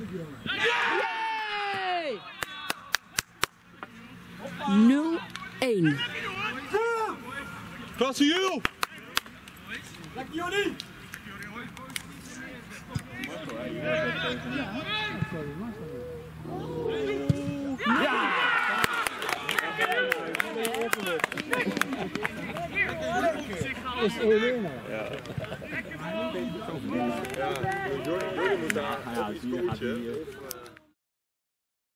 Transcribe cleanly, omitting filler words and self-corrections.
Yay! 0-1. Klasse Jules! Lekker Jordi! Ja! Is 1-1. Ja. Jordi moet daar iets coachen.